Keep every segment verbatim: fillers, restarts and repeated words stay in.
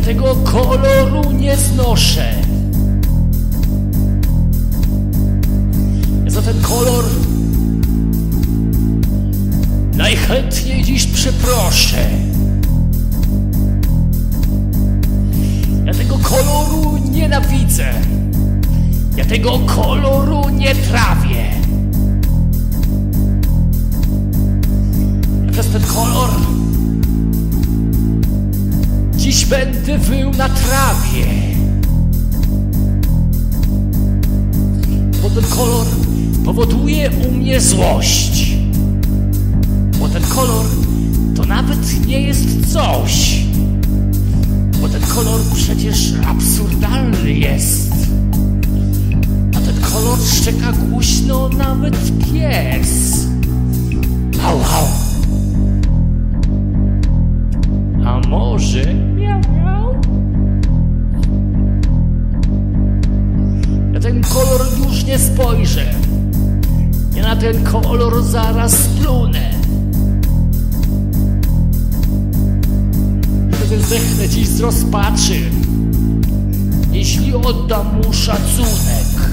tego koloru nie znoszę. Ja za ten kolor najchętniej dziś przeproszę. Ja tego koloru nienawidzę. Ja tego koloru nie trawię. Ja przez ten kolor dziś będę wył na trawie. Bo ten kolor powoduje u mnie złość. Bo ten kolor to nawet nie jest coś. Bo ten kolor przecież absurdalny jest. A ten kolor szczeka głośno nawet pies. Au, au. A może miau, miau? Na ten kolor już nie spojrzę. Ja na ten kolor zaraz splunę. Wtedy zdechnę dziś z rozpaczy, jeśli oddam mu szacunek.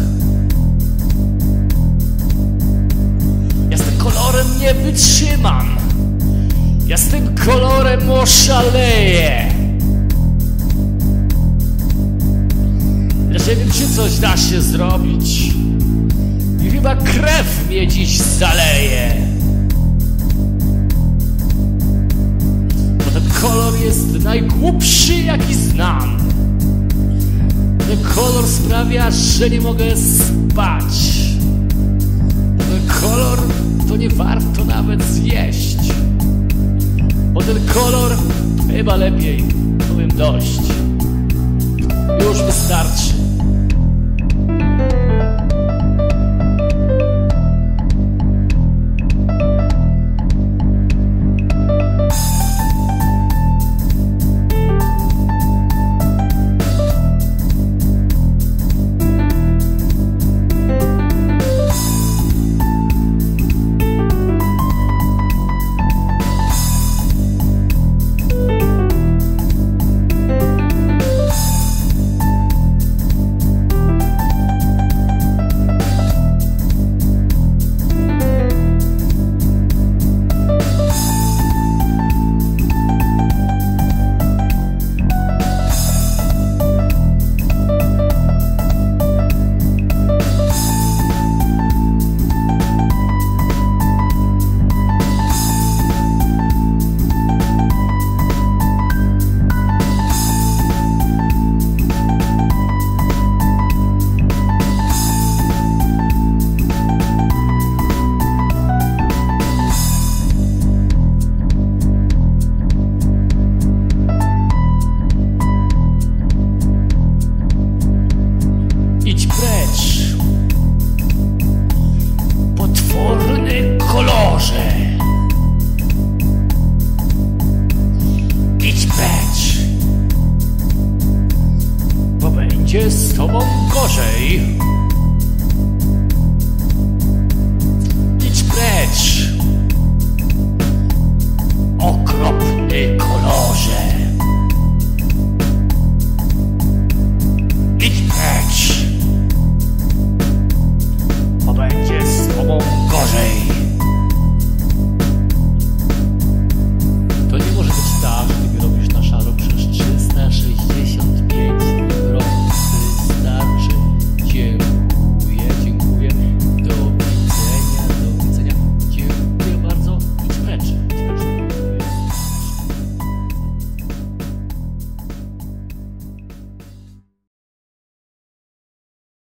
Ja z tym kolorem nie wytrzymam. Ja z tym kolorem oszaleję. Lecz nie wiem, czy coś da się zrobić. I chyba krew mnie dziś zaleje. Bo ten kolor jest najgłupszy, jaki znam. Ten kolor sprawia, że nie mogę spać. Ten kolor to nie warto nawet zjeść. Bo ten kolor chyba lepiej, powiem dość. Już wystarczy.